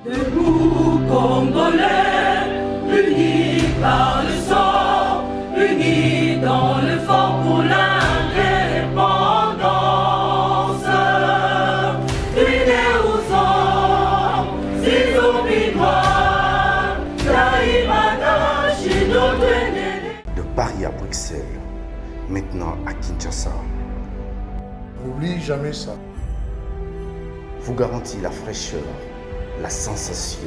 Debout, Congolais, unis par le sang, unis dans l'effort pour l'indépendance. Unis aux hommes, ces obligeoires, Taïmada, chez notre aîné. De Paris à Bruxelles, maintenant à Kinshasa, N'oublie jamais ça. vous garantit la fraîcheur, la sensation.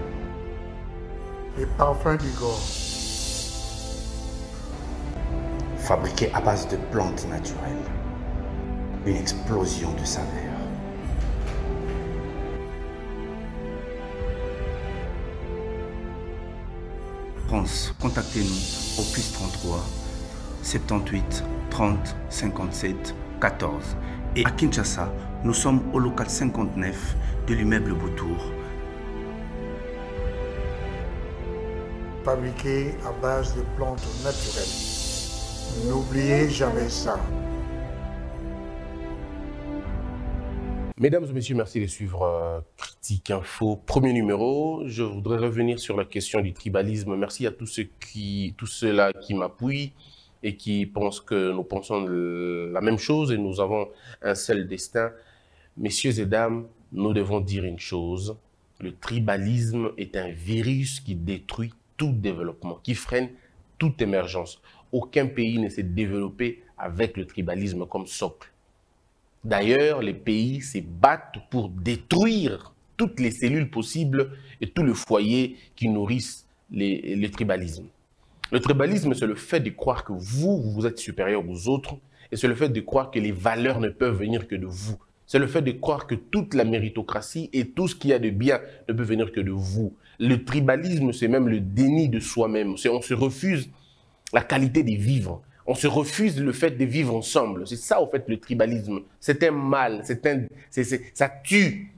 Les parfums du Gord. Fabriqué à base de plantes naturelles. Une explosion de saveurs. France, contactez-nous au +33 78 30 57 14. Et à Kinshasa, nous sommes au local 59 de l'immeuble Boutour. Fabriqué à base de plantes naturelles. N'oubliez jamais ça. Mesdames et messieurs, merci de suivre Critique Info. Premier numéro, je voudrais revenir sur la question du tribalisme. Merci à tous ceux-là qui m'appuient et qui pensent que nous pensons la même chose et nous avons un seul destin. Messieurs et dames, nous devons dire une chose. Le tribalisme est un virus qui détruit tout développement, qui freine toute émergence. Aucun pays ne s'est développé avec le tribalisme comme socle. D'ailleurs, les pays se battent pour détruire toutes les cellules possibles et tout le foyer qui nourrissent le tribalisme. Le tribalisme, c'est le fait de croire que vous êtes supérieur aux autres et c'est le fait de croire que les valeurs ne peuvent venir que de vous. C'est le fait de croire que toute la méritocratie et tout ce qu'il y a de bien ne peut venir que de vous. Le tribalisme, c'est même le déni de soi-même. On se refuse la qualité de vivre. On se refuse le fait de vivre ensemble. C'est ça, au fait, le tribalisme. C'est un mal, ça tue.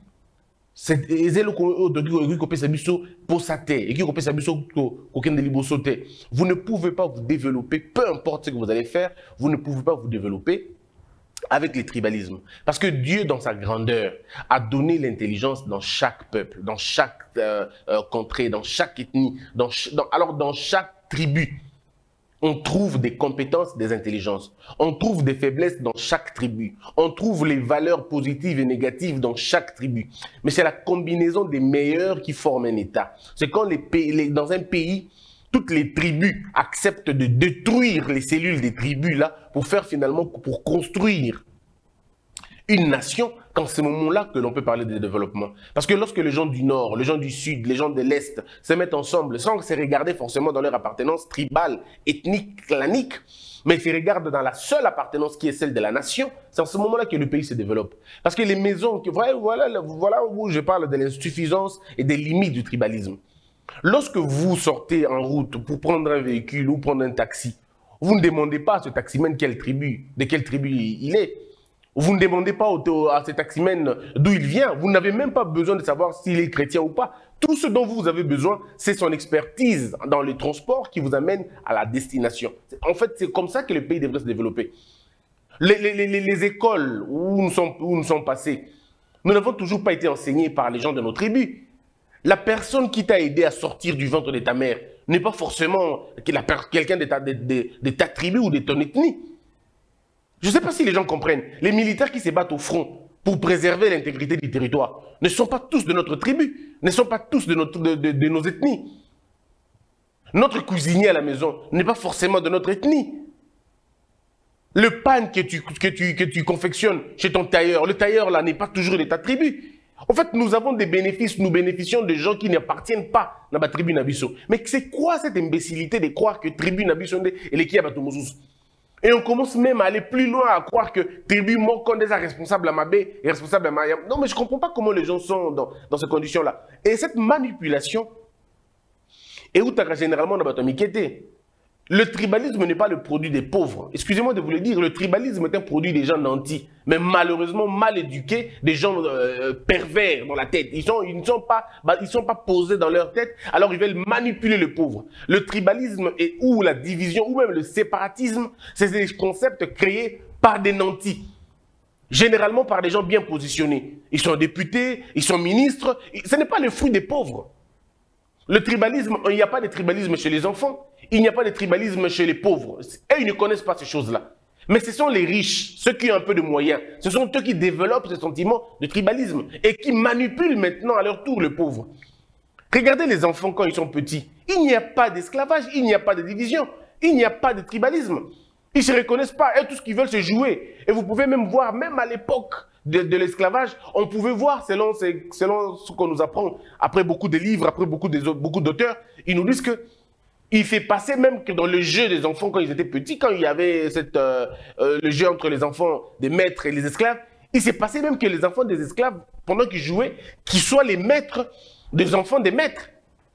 Vous ne pouvez pas vous développer, peu importe ce que vous allez faire, vous ne pouvez pas vous développer avec les tribalismes. Parce que Dieu, dans sa grandeur, a donné l'intelligence dans chaque peuple, dans chaque contrée, dans chaque ethnie, dans chaque tribu. On trouve des compétences, des intelligences. On trouve des faiblesses dans chaque tribu. On trouve les valeurs positives et négatives dans chaque tribu. Mais c'est la combinaison des meilleurs qui forme un État. C'est quand dans un pays, toutes les tribus acceptent de détruire les cellules des tribus là pour faire finalement, pour construire une nation, quand c'est ce moment-là que l'on peut parler de développement. Parce que lorsque les gens du Nord, les gens du Sud, les gens de l'Est se mettent ensemble, sans se regarder forcément dans leur appartenance tribale, ethnique, clanique, mais se regardent dans la seule appartenance qui est celle de la nation, c'est en ce moment-là que le pays se développe. Parce que les maisons, voilà où je parle de l'insuffisance et des limites du tribalisme. Lorsque vous sortez en route pour prendre un véhicule ou prendre un taxi, vous ne demandez pas à ce taximène de quelle tribu il est. Vous ne demandez pas à ce taximène d'où il vient. Vous n'avez même pas besoin de savoir s'il est chrétien ou pas. Tout ce dont vous avez besoin, c'est son expertise dans les transports qui vous amène à la destination. En fait, c'est comme ça que le pays devrait se développer. Les écoles où nous sommes passés, nous n'avons toujours pas été enseignés par les gens de nos tribus. La personne qui t'a aidé à sortir du ventre de ta mère n'est pas forcément quelqu'un de ta tribu ou de ton ethnie. Je ne sais pas si les gens comprennent. Les militaires qui se battent au front pour préserver l'intégrité du territoire ne sont pas tous de notre tribu, ne sont pas tous de nos ethnies. Notre cuisinier à la maison n'est pas forcément de notre ethnie. Le pain que tu confectionnes chez ton tailleur, le tailleur là n'est pas toujours de ta tribu. En fait, nous avons des bénéfices, nous bénéficions de gens qui n'appartiennent pas à la tribu Nabiso. Mais c'est quoi cette imbécilité de croire que tribu Nabiso est les Kiabatomouzus? Et on commence même à aller plus loin, à croire que tribu Mokonde est responsable à Mabé et responsable à Mayam. Non, mais je ne comprends pas comment les gens sont dans ces conditions-là. Et cette manipulation est où tu as généralement dans la Mikete. Le tribalisme n'est pas le produit des pauvres. Excusez-moi de vous le dire, le tribalisme est un produit des gens nantis, mais malheureusement mal éduqués, des gens pervers dans la tête. Ils ne sont pas posés dans leur tête, alors ils veulent manipuler le pauvre. Le tribalisme ou la division, ou même le séparatisme, c'est des concepts créés par des nantis. généralement par des gens bien positionnés. Ils sont députés, ils sont ministres. Ce n'est pas le fruit des pauvres. Le tribalisme, il n'y a pas de tribalisme chez les enfants. Il n'y a pas de tribalisme chez les pauvres. Et ils ne connaissent pas ces choses-là. Mais ce sont les riches, ceux qui ont un peu de moyens. Ce sont eux qui développent ce sentiment de tribalisme et qui manipulent maintenant à leur tour le pauvre. Regardez les enfants quand ils sont petits. Il n'y a pas d'esclavage, il n'y a pas de division, il n'y a pas de tribalisme. Ils ne se reconnaissent pas et tout ce qu'ils veulent, c'est jouer. Et vous pouvez même voir, même à l'époque de l'esclavage, on pouvait voir, selon ce qu'on nous apprend, après beaucoup de livres, après beaucoup d'auteurs, ils nous disent que il fait passer même que dans le jeu des enfants quand ils étaient petits, quand il y avait le jeu entre les enfants des maîtres et les esclaves, il s'est passé même que les enfants des esclaves, pendant qu'ils jouaient, qu'ils soient les maîtres des enfants des maîtres.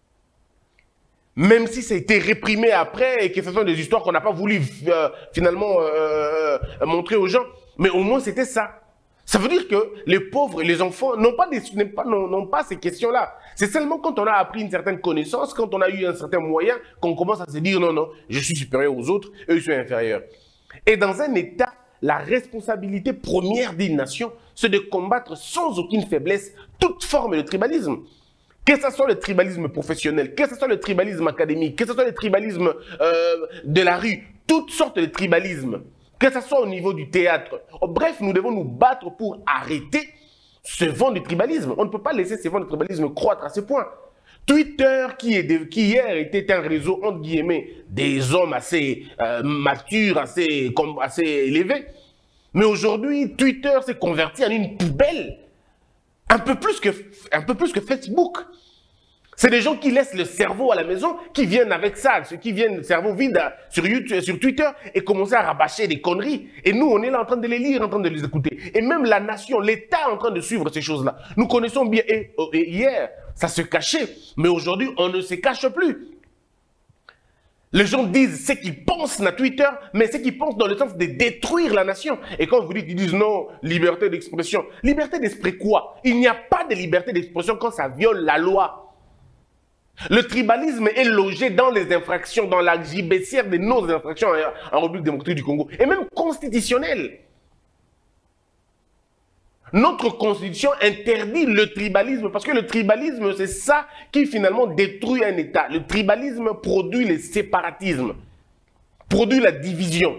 Même si ça a été réprimé après et que ce sont des histoires qu'on n'a pas voulu finalement montrer aux gens, mais au moins c'était ça. Ça veut dire que les pauvres et les enfants n'ont pas ces questions-là. C'est seulement quand on a appris une certaine connaissance, quand on a eu un certain moyen, qu'on commence à se dire non, non, je suis supérieur aux autres, eux ils sont inférieurs. Et dans un État, la responsabilité première d'une nation, c'est de combattre sans aucune faiblesse toute forme de tribalisme. Que ce soit le tribalisme professionnel, que ce soit le tribalisme académique, que ce soit le tribalisme de la rue, toutes sortes de tribalismes. Que ce soit au niveau du théâtre. Bref, nous devons nous battre pour arrêter ce vent du tribalisme. On ne peut pas laisser ce vent du tribalisme croître à ce point. Twitter, qui hier était un réseau, entre guillemets, des hommes assez matures, assez élevés. Mais aujourd'hui, Twitter s'est converti en une poubelle. Un peu plus que Facebook. C'est des gens qui laissent le cerveau à la maison, qui viennent avec ça, ceux qui viennent le cerveau vide sur YouTube, sur Twitter et commencer à rabâcher des conneries. Et nous, on est là en train de les lire, en train de les écouter. Et même la nation, l'État est en train de suivre ces choses-là. Nous connaissons bien. Et hier, ça se cachait. Mais aujourd'hui, on ne se cache plus. Les gens disent ce qu'ils pensent à Twitter, mais ce qu'ils pensent dans le sens de détruire la nation. Et quand vous dites, ils disent non, liberté d'expression. Liberté d'esprit quoi? Il n'y a pas de liberté d'expression quand ça viole la loi. Le tribalisme est logé dans les infractions, dans la gibecière de nos infractions en République démocratique du Congo, et même constitutionnelle. Notre constitution interdit le tribalisme, parce que le tribalisme, c'est ça qui finalement détruit un État. Le tribalisme produit le séparatisme, produit la division.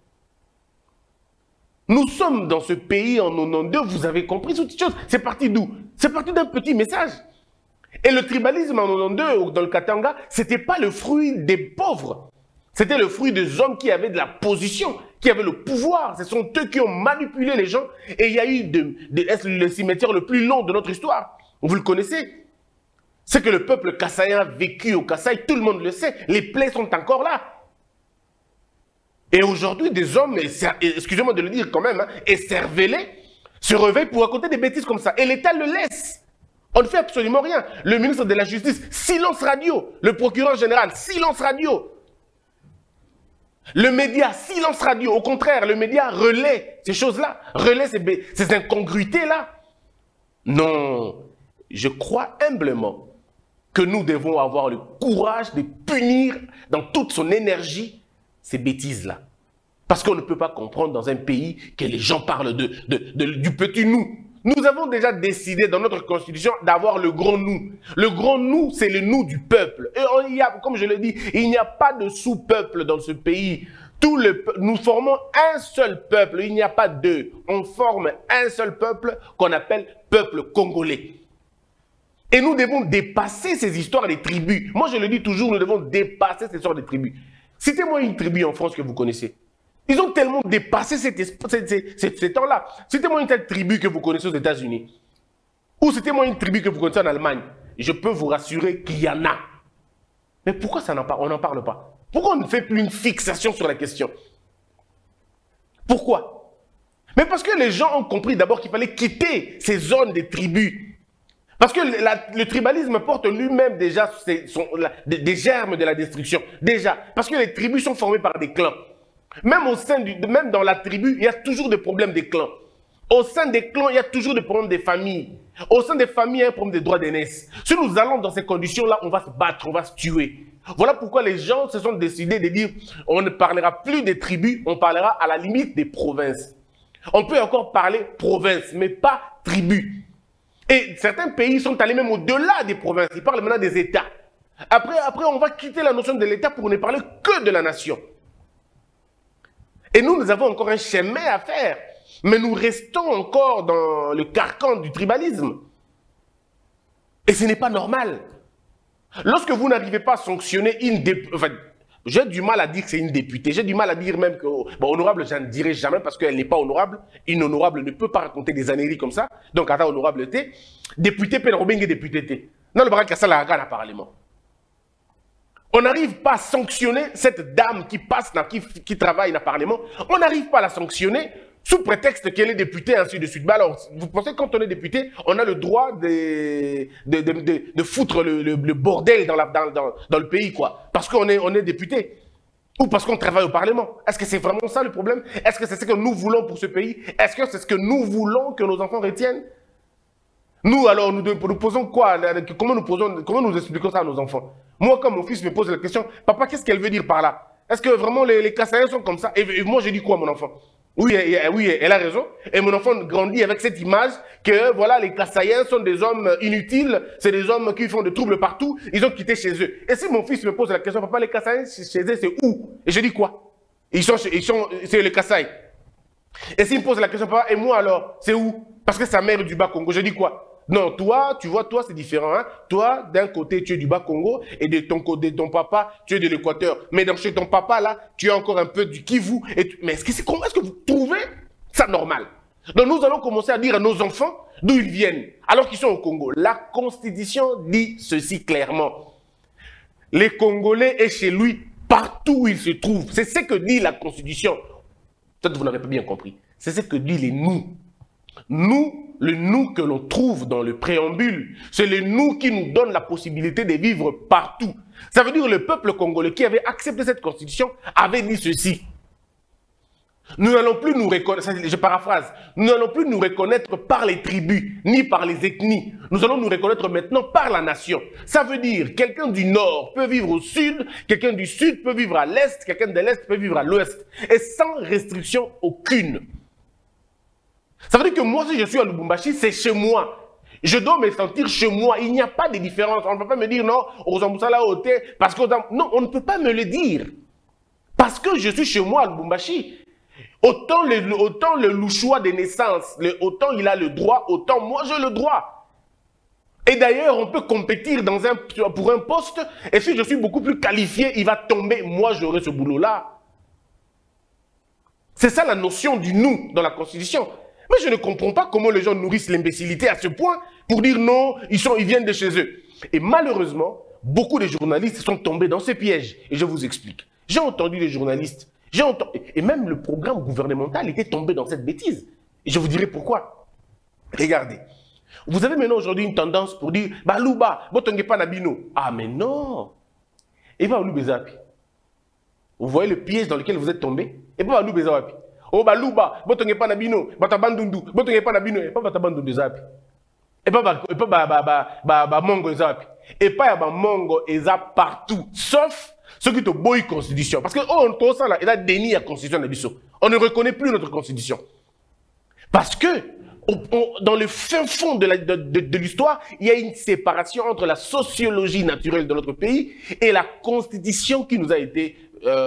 Nous sommes dans ce pays en 92, vous avez compris toutes ces choses. C'est parti d'où? C'est parti d'un petit message. Et le tribalisme en 92, dans le Katanga, ce n'était pas le fruit des pauvres. C'était le fruit des hommes qui avaient de la position, qui avaient le pouvoir. Ce sont eux qui ont manipulé les gens. Et il y a eu le cimetière le plus long de notre histoire. Vous le connaissez. C'est que le peuple kassaïen a vécu au Kasaï, tout le monde le sait. Les plaies sont encore là. Et aujourd'hui, des hommes, excusez-moi de le dire quand même, écervelés, se réveillent pour raconter des bêtises comme ça. Et l'État le laisse. On ne fait absolument rien. Le ministre de la Justice, silence radio. Le procureur général, silence radio. Le média, silence radio. Au contraire, le média relaie ces choses-là, relaie ces incongruités-là. Non, je crois humblement que nous devons avoir le courage de punir dans toute son énergie ces bêtises-là. Parce qu'on ne peut pas comprendre dans un pays que les gens parlent du petit nous. Nous avons déjà décidé dans notre constitution d'avoir le grand nous. Le grand nous, c'est le nous du peuple. Et comme je le dis, il n'y a pas de sous-peuple dans ce pays. Nous formons un seul peuple, il n'y a pas deux. On forme un seul peuple qu'on appelle peuple congolais. Et nous devons dépasser ces histoires des tribus. Moi, je le dis toujours, nous devons dépasser ces histoires des tribus. Citez-moi une tribu en France que vous connaissez. Ils ont tellement dépassé ces temps-là. Citez-moi une telle tribu que vous connaissez aux États-Unis. Ou citez-moi une tribu que vous connaissez en Allemagne. Je peux vous rassurer qu'il y en a. Mais pourquoi on n'en parle pas? Pourquoi on ne fait plus une fixation sur la question? Pourquoi? Mais parce que les gens ont compris d'abord qu'il fallait quitter ces zones des tribus. Parce que le tribalisme porte lui-même déjà des germes de la destruction. Déjà. Parce que les tribus sont formées par des clans. Même dans la tribu, il y a toujours des problèmes des clans. Au sein des clans, il y a toujours des problèmes des familles. Au sein des familles, il y a un problème des droits d'aînesse. Si nous allons dans ces conditions-là, on va se battre, on va se tuer. Voilà pourquoi les gens se sont décidés de dire on ne parlera plus des tribus, on parlera à la limite des provinces. On peut encore parler province, mais pas tribu. Et certains pays sont allés même au-delà des provinces. Ils parlent maintenant des États. Après, on va quitter la notion de l'État pour ne parler que de la nation. Et nous avons encore un chemin à faire. Mais nous restons encore dans le carcan du tribalisme. Et ce n'est pas normal. Lorsque vous n'arrivez pas à sanctionner une députée, enfin, j'ai du mal à dire que c'est une députée, j'ai du mal à dire même que, bon, honorable, je ne dirai jamais parce qu'elle n'est pas honorable. Une honorable ne peut pas raconter des âneries comme ça. Donc, à ta honorabilité, député peut robingue député. Non, le barak a ça la gana parlement. On n'arrive pas à sanctionner cette dame qui passe, qui travaille dans le Parlement. On n'arrive pas à la sanctionner sous prétexte qu'elle est députée, ainsi de suite. Mais alors, vous pensez que quand on est député, on a le droit de foutre le bordel dans le pays, quoi. Parce qu'on est député. Ou parce qu'on travaille au Parlement. Est-ce que c'est vraiment ça le problème? Est-ce que c'est ce que nous voulons pour ce pays? Est-ce que c'est ce que nous voulons que nos enfants retiennent? Nous, alors, nous posons quoi? Comment nous expliquons ça à nos enfants? Moi, quand mon fils me pose la question, papa, qu'est-ce qu'elle veut dire par là? Est-ce que vraiment les Kassaïens sont comme ça? Et moi, je dis quoi à mon enfant? Oui, elle a raison. Et mon enfant grandit avec cette image que, voilà, les Kassaïens sont des hommes inutiles, c'est des hommes qui font des troubles partout, ils ont quitté chez eux. Et si mon fils me pose la question, papa, les Kassaïens, chez eux, c'est où? Et je dis quoi? C'est les Kassaïs. Et s'il me pose la question, papa, et moi alors, c'est où? Parce que sa mère est du Bas-Congo, je dis quoi? Non, toi, tu vois, toi, c'est différent. Hein? Toi, d'un côté, tu es du Bas-Congo et de ton papa, tu es de l'Équateur. Mais chez ton papa, là, tu as encore un peu du Kivu. Mais est-ce que vous trouvez ça normal? Donc, nous allons commencer à dire à nos enfants d'où ils viennent, alors qu'ils sont au Congo. La Constitution dit ceci clairement. Les Congolais est chez lui partout où il se trouve. C'est ce que dit la Constitution. Peut-être que vous n'avez pas bien compris. C'est ce que dit les nous. Nous, le nous que l'on trouve dans le préambule, c'est le nous qui nous donne la possibilité de vivre partout. Ça veut dire que le peuple congolais qui avait accepté cette constitution avait dit ceci. Nous n'allons plus nous reconnaître, je paraphrase, nous n'allons plus nous reconnaître par les tribus, ni par les ethnies. Nous allons nous reconnaître maintenant par la nation. Ça veut dire quelqu'un du nord peut vivre au sud, quelqu'un du sud peut vivre à l'est, quelqu'un de l'est peut vivre à l'ouest. Et sans restriction aucune. Ça veut dire que moi, si je suis à Lubumbashi, c'est chez moi. Je dois me sentir chez moi. Il n'y a pas de différence. On ne peut pas me dire non, aux Zamboussala, au thé, parce que... Non, on ne peut pas me le dire. Parce que je suis chez moi à Lubumbashi. Autant le louchois de naissance, autant il a le droit, autant moi j'ai le droit. Et d'ailleurs, on peut compétir pour un poste, et si je suis beaucoup plus qualifié, il va tomber. Moi, j'aurai ce boulot-là. C'est ça la notion du nous dans la Constitution. Mais je ne comprends pas comment les gens nourrissent l'imbécilité à ce point pour dire non, ils viennent de chez eux. Et malheureusement, beaucoup de journalistes sont tombés dans ce piège. Et je vous explique. J'ai entendu les journalistes, et même le programme gouvernemental était tombé dans cette bêtise. Et je vous dirai pourquoi. Regardez. Vous avez maintenant aujourd'hui une tendance pour dire « Balouba, botonge pas nabino ». Ah mais non. Et pas Baloubezapi. Vous voyez le piège dans lequel vous êtes tombé? Et pas Baloubezapi. Oh baluba, botonge pa na bino, batabandundu, botonge pa na bino, et pas batabandundu zapi. Et pas mongo zapi. Et pas ba mongo ezap partout, sauf ceux qui te boy constitution. Parce que on tout ça là, il a déni la constitution de biso. On ne reconnaît plus notre constitution. Parce que dans le fin fond de l'histoire, il y a une séparation entre la sociologie naturelle de notre pays et la constitution qui nous a été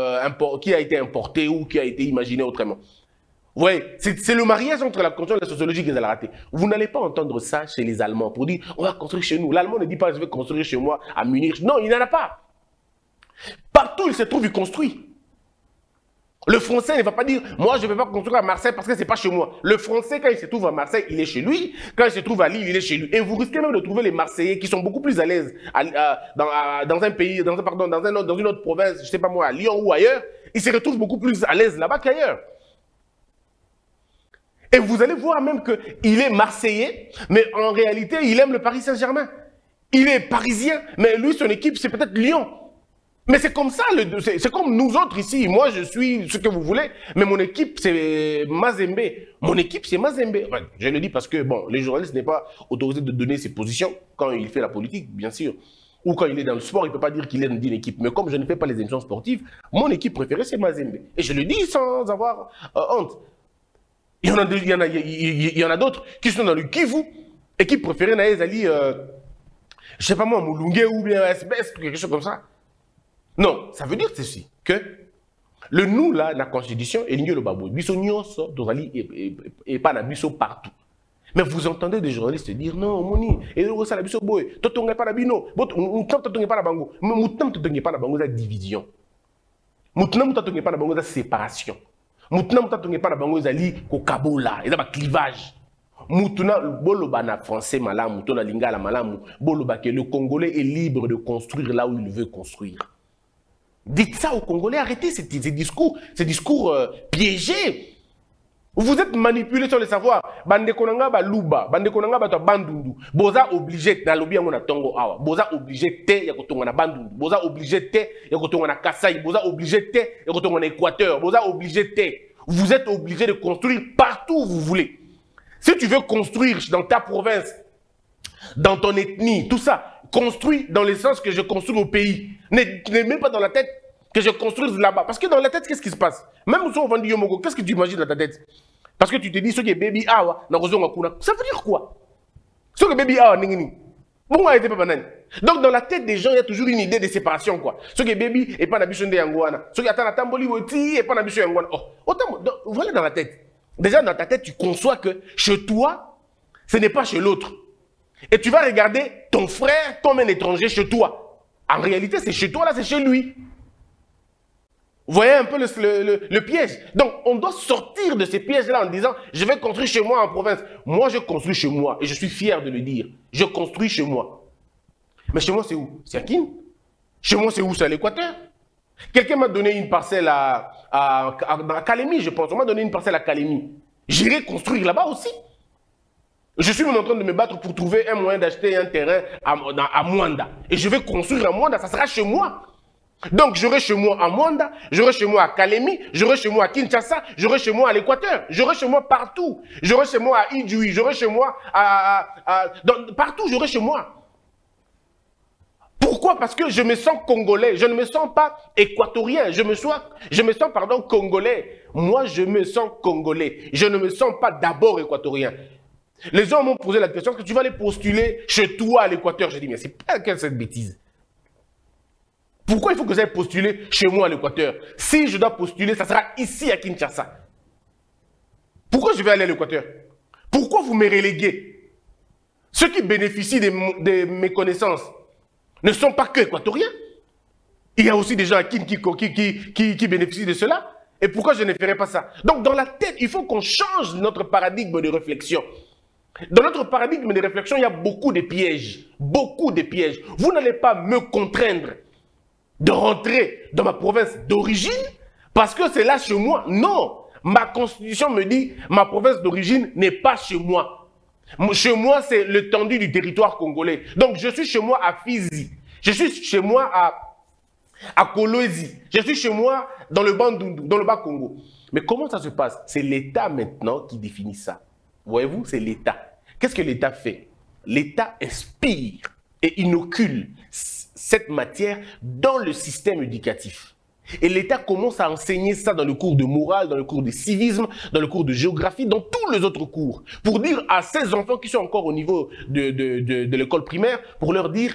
importée ou qui a été imaginée autrement. Vous voyez, c'est le mariage entre la constitution et la sociologie qu'ils ont raté. Vous n'allez pas entendre ça chez les Allemands pour dire on va construire chez nous. L'Allemand ne dit pas je vais construire chez moi à Munich. Non, il n'en a pas. Partout où il se trouve, il construit. Le Français ne va pas dire moi je ne vais pas construire à Marseille parce que ce n'est pas chez moi. Le Français, quand il se trouve à Marseille, il est chez lui. Quand il se trouve à Lille, il est chez lui. Et vous risquez même de trouver les Marseillais qui sont beaucoup plus à l'aise dans un pays, dans une autre province, je ne sais pas moi, à Lyon ou ailleurs. Ils se retrouvent beaucoup plus à l'aise là-bas qu'ailleurs. Et vous allez voir même qu'il est Marseillais, mais en réalité, il aime le Paris Saint-Germain. Il est parisien, mais lui, son équipe, c'est peut-être Lyon. Mais c'est comme ça, c'est comme nous autres ici. Moi, je suis ce que vous voulez, mais mon équipe, c'est Mazembe. Mon équipe, c'est Mazembe. Enfin, je le dis parce que, bon, les journalistes n'est pas autorisé de donner ses positions quand il fait la politique, bien sûr. Ou quand il est dans le sport, il ne peut pas dire qu'il est d'une équipe. Mais comme je ne fais pas les émissions sportives, mon équipe préférée, c'est Mazembe. Et je le dis sans avoir honte. Il y en a d'autres qui sont dans le Kivu et qui préféraient aller, je sais pas moi, Moulungue ou bien SBS, quelque chose comme ça. Non, ça veut dire ceci, que le nous là, la constitution, et le babou, biso nyonso, dozali et pas na biso partout. Mais vous entendez des journalistes dire non, moni, et ça la biso boy, totonga pas na bino, moutam totonga pas na bango, moutam totonga pas na bango za division. Moutam totonga pas na bango za séparation. Moutam totonga pas na bango za li ko kabola, et za ba clivage. Moutuna boloba na français malamu, moutuna lingala malamu, boloba que le Congolais est libre de construire là où il veut construire. Dites ça aux Congolais, arrêtez ces discours piégés. Vous êtes manipulés sur le savoir. Bande konanga ba luba, bande konanga ba to bandundu. Boza obligé na lobi yango na tongo awa. Boza obligé te ya kotonga na bandundu. Boza obligé te ya kotonga na Kasai. Boza obligé te ya kotonga na Équateur. Boza obligé te. Vous êtes obligé de construire partout où vous voulez. Si tu veux construire dans ta province, dans ton ethnie, tout ça, construis dans le sens que je construis au pays. Ne mets pas dans la tête que je construise là-bas. Parce que dans la tête, qu'est-ce qui se passe? Même si on vend du Yomogo, qu'est-ce que tu imagines dans ta tête? Parce que tu te dis, ce qui est baby awa, ça veut dire quoi? Ce qui est baby awa, donc dans la tête des gens, il y a toujours une idée de séparation, quoi. Ce qui est baby et pas n'abusé de Yangouana. Ce qui attend Tamboli et pas n'abusé de Yangouana. Oh, voilà dans la tête. Déjà dans ta tête, tu conçois que chez toi, ce n'est pas chez l'autre. Et tu vas regarder ton frère comme un étranger chez toi. En réalité, c'est chez toi, là, c'est chez lui. Vous voyez un peu le piège. Donc, on doit sortir de ces pièges-là en disant, je vais construire chez moi en province. Moi, je construis chez moi et je suis fier de le dire. Je construis chez moi. Mais chez moi, c'est où? C'est à Kin. Chez moi, c'est où? C'est à l'Équateur. Quelqu'un m'a donné une parcelle à Kalemi, je pense. On m'a donné une parcelle à Kalemi. J'irai construire là-bas aussi. Je suis même en train de me battre pour trouver un moyen d'acheter un terrain à Mwanda. Et je vais construire à Mwanda, ça sera chez moi. Donc j'aurai chez moi à Mwanda, j'aurai chez moi à Kalemi, j'aurai chez moi à Kinshasa, j'aurai chez moi à l'Équateur, j'aurai chez moi partout. J'aurai chez moi à Idjoui, j'aurai chez moi partout, j'aurai chez moi. Pourquoi? Parce que je me sens congolais, je ne me sens pas équatorien, je me sens congolais. Moi, je me sens congolais, je ne me sens pas d'abord équatorien. Les gens m'ont posé la question, est-ce que tu vas aller postuler chez toi à l'Équateur? J'ai dit, mais c'est pas quelle cette bêtise. Pourquoi il faut que j'aille postuler chez moi à l'Équateur? Si je dois postuler, ça sera ici à Kinshasa. Pourquoi je vais aller à l'Équateur? Pourquoi vous me reléguez? Ceux qui bénéficient de mes connaissances ne sont pas que équatoriens. Il y a aussi des gens à Kin qui bénéficient de cela. Et pourquoi je ne ferai pas ça? Donc dans la tête, il faut qu'on change notre paradigme de réflexion. Dans notre paradigme de réflexion, il y a beaucoup de pièges. Beaucoup de pièges. Vous n'allez pas me contraindre de rentrer dans ma province d'origine parce que c'est là chez moi. Non. Ma constitution me dit ma province d'origine n'est pas chez moi. Chez moi, c'est l'étendue du territoire congolais. Donc, je suis chez moi à Fizi. Je suis chez moi à Kolwezi. Je suis chez moi dans le Bandundu, dans le Bas-Congo. Mais comment ça se passe? C'est l'État maintenant qui définit ça. Voyez-vous, c'est l'État. Qu'est-ce que l'État fait? L'État inspire et inocule cette matière dans le système éducatif. Et l'État commence à enseigner ça dans le cours de morale, dans le cours de civisme, dans le cours de géographie, dans tous les autres cours. Pour dire à ces enfants qui sont encore au niveau de l'école primaire, pour leur dire,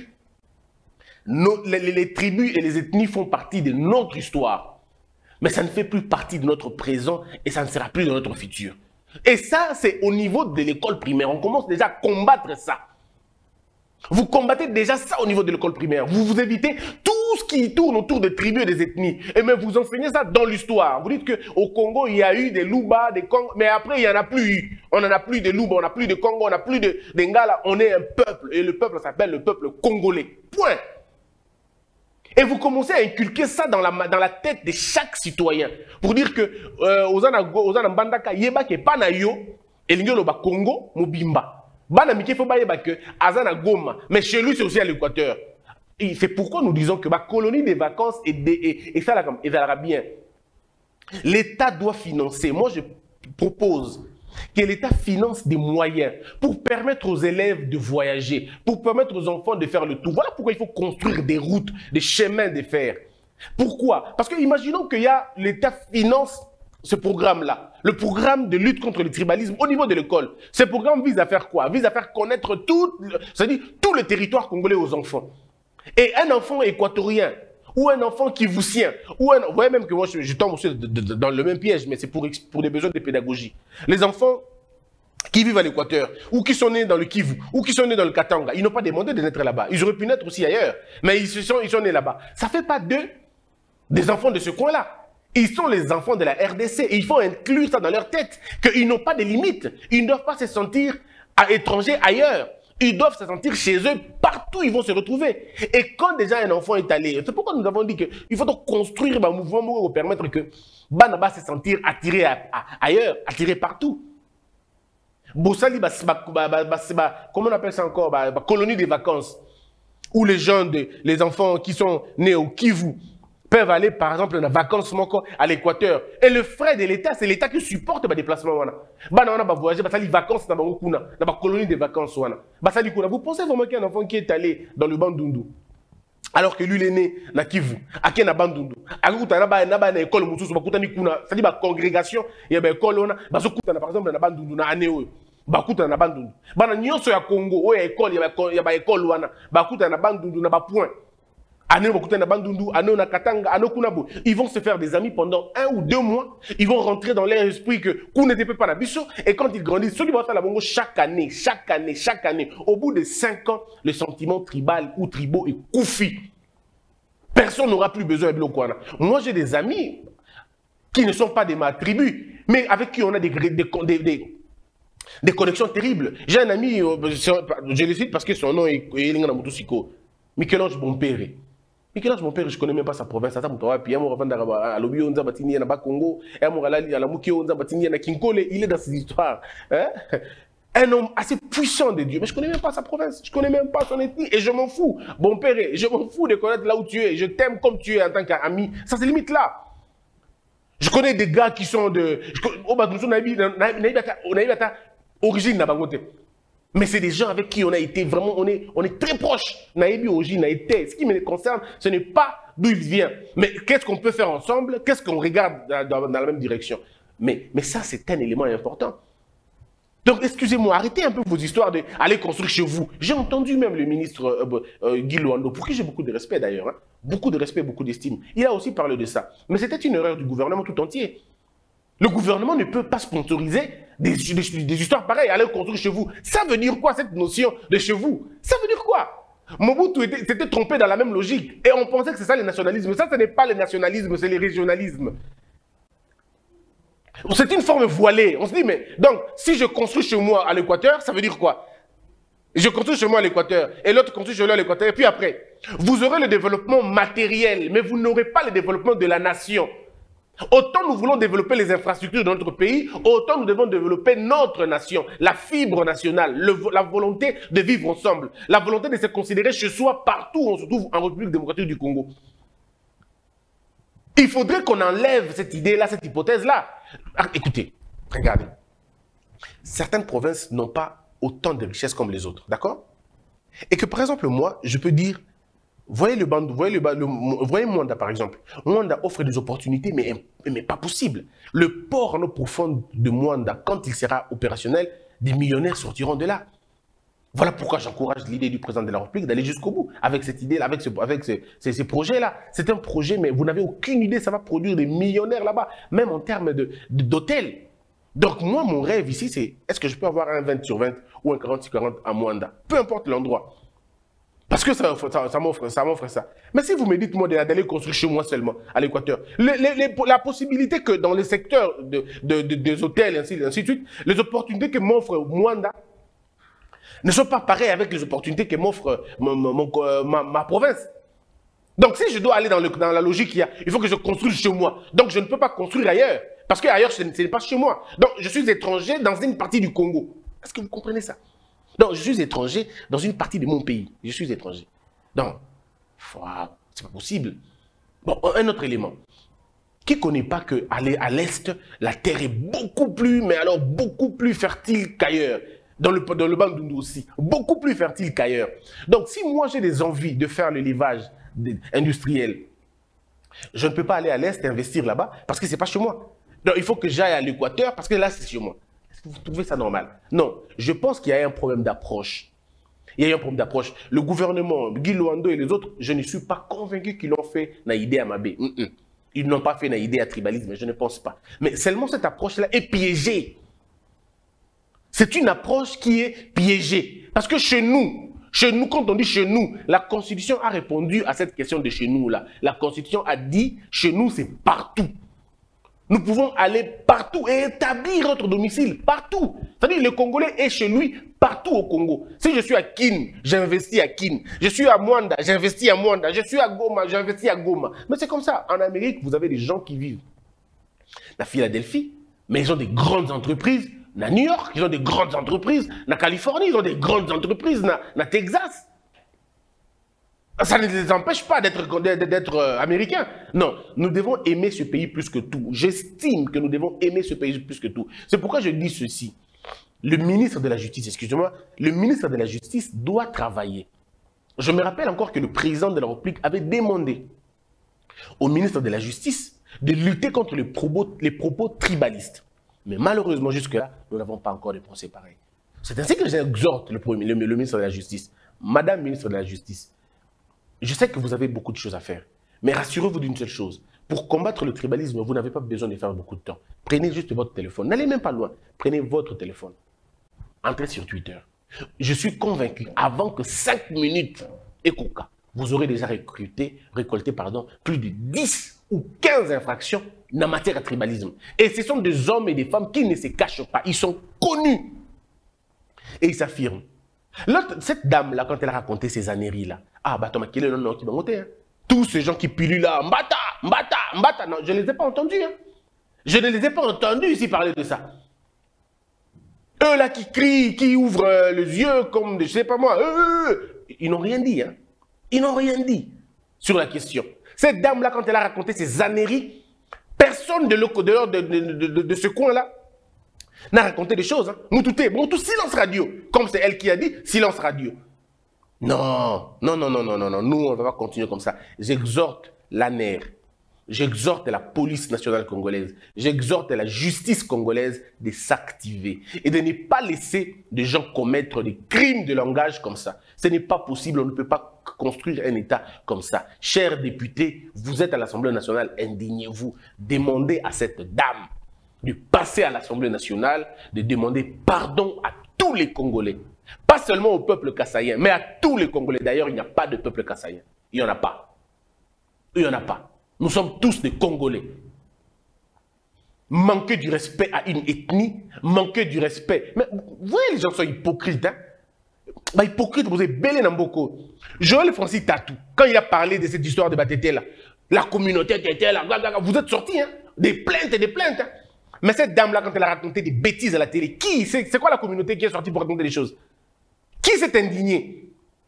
les tribus et les ethnies font partie de notre histoire. Mais ça ne fait plus partie de notre présent et ça ne sera plus de notre futur. Et ça, c'est au niveau de l'école primaire. On commence déjà à combattre ça. Vous combattez déjà ça au niveau de l'école primaire. Vous vous évitez tout ce qui tourne autour des tribus et des ethnies. Et même vous enseignez ça dans l'histoire. Vous dites qu'au Congo, il y a eu des Luba, des Congo, mais après, il n'y en a plus eu. On n'en a plus de Luba, on n'a plus de Congo, on n'a plus de Ngala. On est un peuple. Et le peuple s'appelle le peuple congolais. Point. Et vous commencez à inculquer ça dans la tête de chaque citoyen. Pour dire que Ozana Mbandaka yeba ke panayo elingelo ba Congo mobimba. Bana mike faut baye ba que Azana Goma, mais chez lui c'est aussi à l'Équateur. Et c'est pourquoi nous disons que ma colonie des vacances et ça là comme et ça bien. L'État doit financer. Moi je propose que l'État finance des moyens pour permettre aux élèves de voyager, pour permettre aux enfants de faire le tour. Voilà pourquoi il faut construire des routes, des chemins de fer. Pourquoi? Parce que imaginons que l'État finance ce programme-là, le programme de lutte contre le tribalisme au niveau de l'école. Ce programme vise à faire quoi? Vise à faire connaître tout le territoire congolais aux enfants. Et un enfant équatorien, ou un enfant kivoussien, ou vous voyez même que moi je tombe aussi dans le même piège, mais c'est pour des besoins de pédagogie. Les enfants qui vivent à l'Équateur, ou qui sont nés dans le Kivu, ou qui sont nés dans le Katanga, ils n'ont pas demandé de naître là-bas. Ils auraient pu naître aussi ailleurs, mais ils sont nés là-bas. Ça ne fait pas d'eux des enfants de ce coin-là. Ils sont les enfants de la RDC et il faut inclure ça dans leur tête, qu'ils n'ont pas de limites. Ils ne doivent pas se sentir étrangers ailleurs. Ils doivent se sentir chez eux, partout ils vont se retrouver. Et quand déjà un enfant est allé, c'est pourquoi nous avons dit qu'il faut donc construire un mouvement pour permettre que Banaba se sentir attiré ailleurs, attiré partout. Bossali, comment on appelle ça encore, colonie des vacances, où les gens, les enfants qui sont nés au Kivu peuvent aller par exemple en vacances à l'Équateur. Et le frais de l'État, c'est l'État qui supporte les déplacements. On va voyager, les vacances dans la colonie des vacances. Vous pensez vraiment qu'il y a un enfant qui est allé dans le Bandundu alors que lui, il est né na Kivu, à na Bandundu. À école, c'est-à-dire la congrégation, il y a une école, par exemple, na Bandundu, na Aneo. Bakuta na Bandundu. Bana nyonso ya Congo, o ya école, ya ba école wana, bakuta na Bandundu na ba point. Aneo bakuta na Bandundu, aneo na Katanga, aneo kunabo. Ils vont se faire des amis pendant 1 ou 2 mois. Ils vont rentrer dans leur esprit que Kou n'était pas na biso. Et quand ils grandissent, ceux qui vont faire la bongo chaque année, au bout de 5 ans, le sentiment tribal ou tribaux est koufi. Personne n'aura plus besoin de Blokwana. Moi, j'ai des amis qui ne sont pas de ma tribu, mais avec qui on a des connexions terribles. J'ai un ami, je le cite parce que son nom est Michel-Ange Bompéré. Michel-Ange Bompéré, je ne connais même pas sa province. Il est dans ses histoires. Un homme assez puissant de Dieu, mais je ne connais même pas sa province, je ne connais même pas son ethnie, et je m'en fous. Bompéré, je m'en fous de connaître là où tu es, je t'aime comme tu es en tant qu'ami. Ça se limite là. Je connais des gars qui sont de... Mais c'est des gens avec qui on a été vraiment, on est très proches. Ce qui me concerne, ce n'est pas d'où il vient. Mais qu'est-ce qu'on peut faire ensemble? Qu'est-ce qu'on regarde dans la même direction? Mais ça, c'est un élément important. Donc, excusez-moi, arrêtez un peu vos histoires d'aller construire chez vous. J'ai entendu même le ministre Guy Luando, pour qui j'ai beaucoup de respect d'ailleurs, hein, beaucoup de respect, beaucoup d'estime. Il a aussi parlé de ça. Mais c'était une erreur du gouvernement tout entier. Le gouvernement ne peut pas sponsoriser des histoires pareilles, aller construire chez vous. Ça veut dire quoi cette notion de chez vous? Ça veut dire quoi? Mobutu s'était trompé dans la même logique. Et on pensait que c'est ça le nationalisme. Ça, ce n'est pas le nationalisme, c'est le régionalisme. C'est une forme voilée. On se dit, mais donc, si je construis chez moi à l'Équateur, ça veut dire quoi? Je construis chez moi à l'Équateur, et l'autre construit chez lui à l'Équateur, et puis après, vous aurez le développement matériel, mais vous n'aurez pas le développement de la nation. Autant nous voulons développer les infrastructures de notre pays, autant nous devons développer notre nation, la fibre nationale, la volonté de vivre ensemble, la volonté de se considérer chez soi partout où on se trouve en République démocratique du Congo. Il faudrait qu'on enlève cette idée-là, cette hypothèse-là. Écoutez, regardez. Certaines provinces n'ont pas autant de richesses comme les autres, d'accord? Et que par exemple, moi, je peux dire, voyez Mwanda par exemple. Mwanda offre des opportunités, mais pas possible. Le port en eau profonde de Mwanda, quand il sera opérationnel, des millionnaires sortiront de là. Voilà pourquoi j'encourage l'idée du président de la République d'aller jusqu'au bout avec cette idée-là, avec ces projets-là. C'est un projet, mais vous n'avez aucune idée, ça va produire des millionnaires là-bas, même en termes d'hôtels. Donc moi, mon rêve ici, c'est est-ce que je peux avoir un 20 sur 20 ou un 40 sur 40 à Mwanda? Peu importe l'endroit. Parce que ça m'offre ça. Mais si vous me dites, moi, d'aller construire chez moi seulement, à l'Équateur, la possibilité que dans les secteurs des hôtels, ainsi de suite, les opportunités que m'offre Mwanda ne sont pas pareilles avec les opportunités que m'offre ma province. Donc, si je dois aller dans la logique qu'il y a, il faut que je construise chez moi. Donc, je ne peux pas construire ailleurs. Parce qu'ailleurs, ce n'est pas chez moi. Donc, je suis étranger dans une partie du Congo. Est-ce que vous comprenez ça? Donc, je suis étranger dans une partie de mon pays. Je suis étranger. Donc, c'est pas possible. Bon, un autre élément. Qui ne connaît pas qu'à l'Est, la terre est beaucoup plus, mais alors beaucoup plus fertile qu'ailleurs. Dans le Bandundu aussi, beaucoup plus fertile qu'ailleurs. Donc, si moi j'ai des envies de faire le levage industriel, je ne peux pas aller à l'Est et investir là-bas parce que ce n'est pas chez moi. Donc, il faut que j'aille à l'Équateur parce que là, c'est chez moi. Est-ce que vous trouvez ça normal? Non, je pense qu'il y a un problème d'approche. Il y a eu un problème d'approche. Le gouvernement, Guy Luando et les autres, je ne suis pas convaincu qu'ils l'ont fait Naïdé à Mabé. Ils n'ont pas fait Naïdé à tribalisme, je ne pense pas. Mais seulement cette approche-là est piégée. C'est une approche qui est piégée. Parce que chez nous, quand on dit chez nous, la Constitution a répondu à cette question de chez nous-là. La Constitution a dit, chez nous, c'est partout. Nous pouvons aller partout et établir notre domicile partout. C'est-à-dire le Congolais est chez lui partout au Congo. Si je suis à Kin, j'investis à Kin. Je suis à Mwanda, j'investis à Mwanda. Je suis à Goma, j'investis à Goma. Mais c'est comme ça. En Amérique, vous avez des gens qui vivent à Philadelphie, mais ils ont des grandes entreprises. À New York, ils ont des grandes entreprises. En Californie, ils ont des grandes entreprises. En Texas. Ça ne les empêche pas d'être américains. Non, nous devons aimer ce pays plus que tout. J'estime que nous devons aimer ce pays plus que tout. C'est pourquoi je dis ceci. Le ministre de la Justice, excusez-moi, le ministre de la Justice doit travailler. Je me rappelle encore que le président de la République avait demandé au ministre de la Justice de lutter contre les propos tribalistes. Mais malheureusement, jusque-là, nous n'avons pas encore de procès pareils. C'est ainsi que j'exhorte le ministre de la Justice. Madame ministre de la Justice, je sais que vous avez beaucoup de choses à faire, mais rassurez-vous d'une seule chose. Pour combattre le tribalisme, vous n'avez pas besoin de faire beaucoup de temps. Prenez juste votre téléphone. N'allez même pas loin. Prenez votre téléphone. Entrez sur Twitter. Je suis convaincu, avant que 5 minutes Ekoka, vous aurez déjà récolté plus de 10 ou 15 infractions en matière de tribalisme. Et ce sont des hommes et des femmes qui ne se cachent pas. Ils sont connus. Et ils s'affirment. Cette dame-là, quand elle a raconté ces âneries-là, ah, bah, Thomas, quel est le nom qui m'a monté, hein? Tous ces gens qui pilulent là, Mbata, non, je ne les ai pas entendus. Hein. Je ne les ai pas entendus ici parler de ça. Eux là qui crient, qui ouvrent les yeux comme, je ne sais pas moi, ils n'ont rien dit. Hein. Ils n'ont rien dit sur la question. Cette dame-là, quand elle a raconté ces âneries, personne de ce coin-là n'a raconté des choses. Hein. Nous tout silence radio. Comme c'est elle qui a dit, silence radio. Non, nous on ne va pas continuer comme ça. J'exhorte l'ANER, j'exhorte la police nationale congolaise, j'exhorte la justice congolaise de s'activer et de ne pas laisser des gens commettre des crimes de langage comme ça. Ce n'est pas possible, on ne peut pas construire un État comme ça. Chers députés, vous êtes à l'Assemblée nationale, indignez-vous, demandez à cette dame de passer à l'Assemblée nationale, de demander pardon à tous les Congolais. Pas seulement au peuple kassaïen, mais à tous les Congolais. D'ailleurs, il n'y a pas de peuple kassaïen. Il n'y en a pas. Il n'y en a pas. Nous sommes tous des Congolais. Manquer du respect à une ethnie, manquer du respect. Mais vous voyez, les gens sont hypocrites. Hein? Bah, hypocrite, vous êtes belé dans beaucoup. Joël Francis Tatou, quand il a parlé de cette histoire de Batété, là, la communauté était là, vous êtes sortis, hein? Des plaintes et des plaintes. Hein? Mais cette dame-là, quand elle a raconté des bêtises à la télé, c'est quoi la communauté qui est sortie pour raconter des choses? Qui s'est indigné?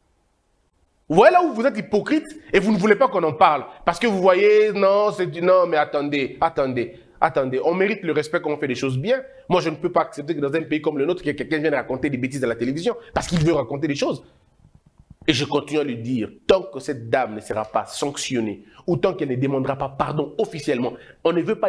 Voilà où vous êtes hypocrite et vous ne voulez pas qu'on en parle. Parce que vous voyez, non, mais attendez. On mérite le respect quand on fait des choses bien. Moi, je ne peux pas accepter que dans un pays comme le nôtre, que quelqu'un vienne raconter des bêtises à la télévision parce qu'il veut raconter des choses. Et je continue à lui dire, tant que cette dame ne sera pas sanctionnée, ou tant qu'elle ne demandera pas pardon officiellement, on ne veut pas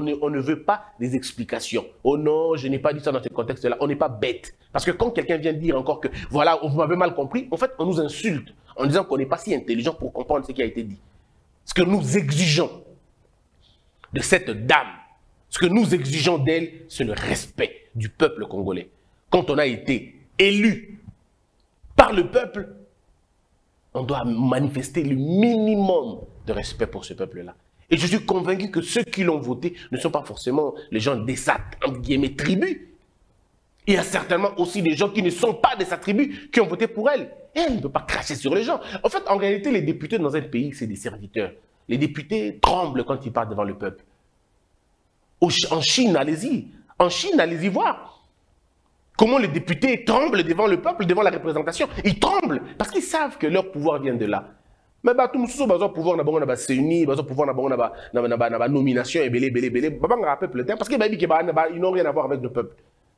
des explications. Oh non, je n'ai pas dit ça dans ce contexte-là. On n'est pas bête. Parce que quand quelqu'un vient dire encore que, voilà, vous m'avez mal compris, en fait, on nous insulte en disant qu'on n'est pas si intelligent pour comprendre ce qui a été dit. Ce que nous exigeons de cette dame, ce que nous exigeons d'elle, c'est le respect du peuple congolais. Quand on a été élu par le peuple, on doit manifester le minimum de respect pour ce peuple-là. Et je suis convaincu que ceux qui l'ont voté ne sont pas forcément les gens de sa, entre guillemets, tribu. Il y a certainement aussi des gens qui ne sont pas de sa tribu qui ont voté pour elle. Et elle ne peut pas cracher sur les gens. En fait, en réalité, les députés dans un pays, c'est des serviteurs. Les députés tremblent quand ils parlent devant le peuple. En Chine, allez-y. En Chine, allez-y voir. Comment les députés tremblent devant le peuple, devant la représentation. Ils tremblent parce qu'ils savent que leur pouvoir vient de là. Mais tout le monde a pouvoir na CENI, pouvoir na nomination et parce qu'ils n'ont rien à voir avec le peuple.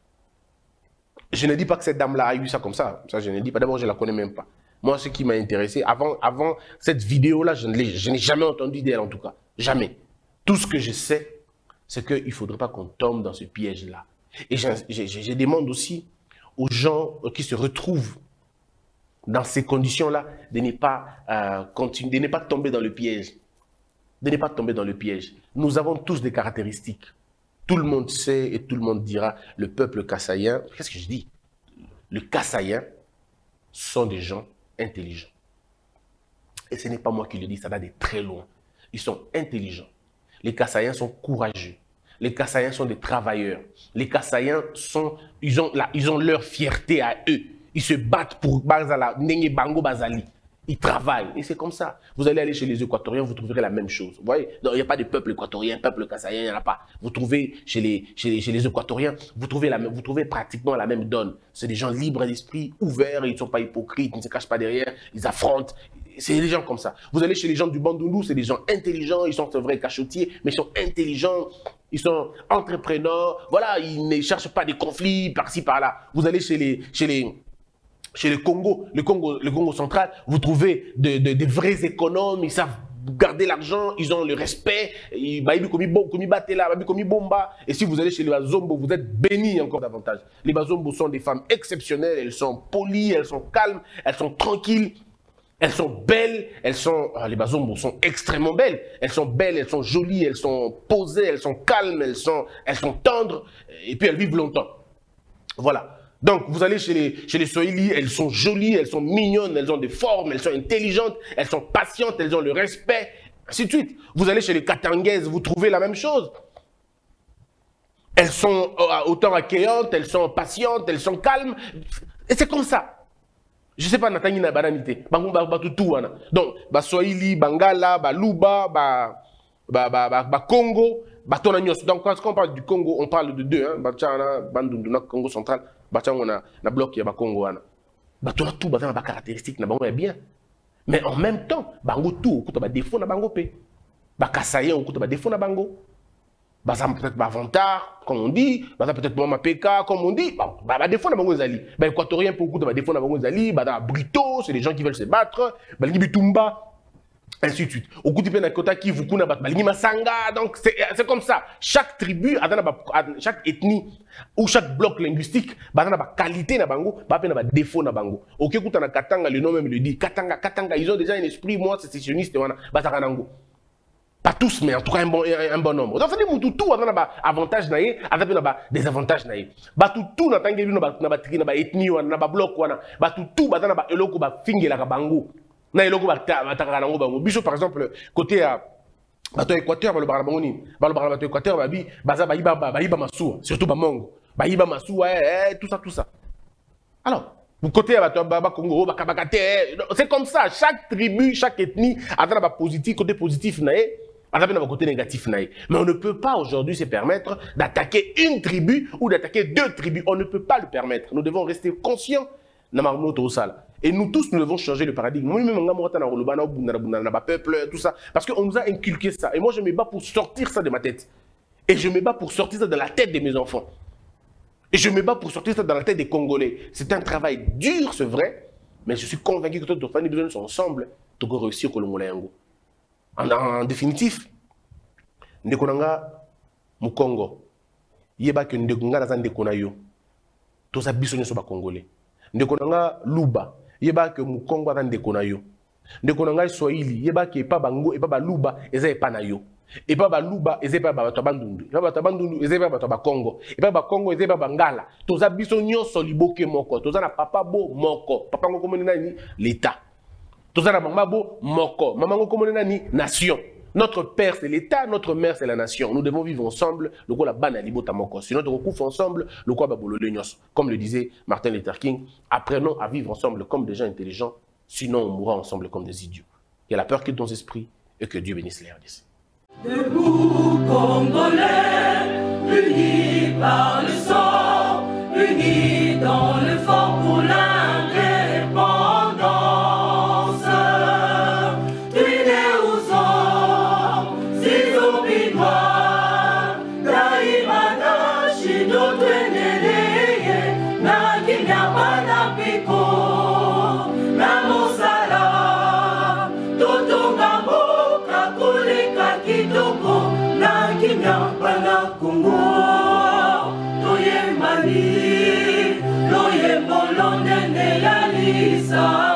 Je ne dis pas que cette dame-là a eu ça comme ça. Ça, je ne dis pas. D'abord, je ne la connais même pas. Moi, ce qui m'a intéressé, avant cette vidéo-là, je n'ai jamais entendu d'elle en tout cas. Jamais. Tout ce que je sais, c'est qu'il ne faudrait pas qu'on tombe dans ce piège-là. Et je demande aussi aux gens qui se retrouvent dans ces conditions-là de ne pas continuer, de ne pas tomber dans le piège. De ne pas tomber dans le piège. Nous avons tous des caractéristiques. Tout le monde sait et tout le monde dira, le peuple kassaïen, qu'est-ce que je dis? Le kassaïen sont des gens intelligents. Et ce n'est pas moi qui le dis, ça va de très loin. Ils sont intelligents. Les kassaïens sont courageux. Les kassaïens sont des travailleurs. Les kassaïens ils ont leur fierté à eux. Ils se battent pour Bazala, Nenge Bango Bazali. Ils travaillent. Et c'est comme ça. Vous allez aller chez les Équatoriens, vous trouverez la même chose. Vous voyez? Il n'y a pas de peuple équatorien, peuple kassaïen, il n'y en a pas. Vous trouvez chez les Équatoriens, vous trouvez pratiquement la même donne. C'est des gens libres d'esprit, ouverts, ils ne sont pas hypocrites, ils ne se cachent pas derrière, ils affrontent. C'est des gens comme ça. Vous allez chez les gens du Bandundu, c'est des gens intelligents, ils sont vrais cachotiers, mais ils sont intelligents, ils sont entrepreneurs. Voilà, ils ne cherchent pas des conflits par-ci, par-là. Vous allez chez le Congo central, vous trouvez des vrais économes, ils savent garder l'argent, ils ont le respect, et si vous allez chez les Bazombo, vous êtes bénis encore davantage. Les Bazombo sont des femmes exceptionnelles, elles sont polies, elles sont calmes, elles sont tranquilles, elles sont belles, les Bazombo sont extrêmement belles, elles sont jolies, elles sont posées, elles sont calmes, elles sont tendres, et puis elles vivent longtemps. Voilà. Donc, vous allez chez les Swahili, elles sont jolies, elles sont mignonnes, elles ont des formes, elles sont intelligentes, elles sont patientes, elles ont le respect, ainsi de suite. Vous allez chez les Katangaises, vous trouvez la même chose. Elles sont autant accueillantes, elles sont patientes, elles sont calmes. Et c'est comme ça. Je ne sais pas, Nathalie na bananité. Donc, Swahili, Bangala, Luba, Congo, donc quand on parle du Congo, on parle de deux, hein, Congo central, on a bloc qui est Congo, tout a des caractéristiques, bien. Mais en même temps, bango tout, on a des défauts na bango pe, kassaïen, on a des défauts na bango, peut-être Vantard, comme on dit, peut-être Mama Peka, comme on dit, défauts na bango zali, équatorien pour beaucoup de défauts na bango zali, Brito, c'est les gens qui veulent se battre, Bitumba. Ainsi de suite. Au coup de peine à Kota qui vous connaît, donc c'est comme ça. Chaque tribu, chaque ethnie ou chaque bloc linguistique, a une qualité na bango, a un défaut na bango. Ok, quand on a Katanga, le nom même le dit. Katanga, ils ont déjà un esprit, moi, sécessionniste, pas tous, mais en tout cas un bon nombre. Donc ça dit que tout a un avantage naïe, avec des avantages naïe. Tout n'a pas de ethnie, n'a pas bloc, tout a un eloko finge la bango. Par exemple, côté Équateur, surtout tout ça. Alors, côté Congo, c'est comme ça. Chaque tribu, chaque ethnie a un positif, côté positif, un côté négatif. Mais on ne peut pas aujourd'hui se permettre d'attaquer une tribu ou d'attaquer deux tribus. On ne peut pas le permettre. Nous devons rester conscients. Et nous tous, nous devons changer le paradigme. Peuple, tout ça. Parce qu'on nous a inculqué ça. Et moi, je me bats pour sortir ça de ma tête. Et je me bats pour sortir ça de la tête de mes enfants. Et je me bats pour sortir ça dans la tête des Congolais. C'est un travail dur, c'est vrai. Mais je suis convaincu que toutes nos familles besoin sont ensemble pour réussir au Congo. En définitif, Ndekonanga, Mukongo, Yeba que Ndekonga dans un Ndekonayo. Tous les bisons sont Congolais. Ndekonanga Luba, Yeba que Mukongo dans Ndekonayo. Ndekonanga Swahili, Yeba que pas Bango et pas Luba, et ça est pas Nayo. Et pas Luba, et c'est pas Bandundu. Et pas Bandundu, et c'est pas Congo. Et pas Congo, et c'est pas Bangala. Tous les bisons sont liboke moko. Tous les papa bo moko. Papa ngo comme nani l'État. Tous les maman bo moko. Maman ngo comme nani nation. Notre père, c'est l'État, notre mère, c'est la nation. Nous devons vivre ensemble, le quoi la banalibo tamoko. Sinon, nous recouvre ensemble, le quoi babolo leños. Comme le disait Martin Luther King, apprenons à vivre ensemble comme des gens intelligents, sinon on mourra ensemble comme des idiots. Il y a la peur qui est dans l'esprit et que Dieu bénisse les RDC. Debout Congolais, unis par le sang, unis dans le fort pour l'indépendance. Bana Congo, Toye Mali, Loye Bolonde, Neyalisa.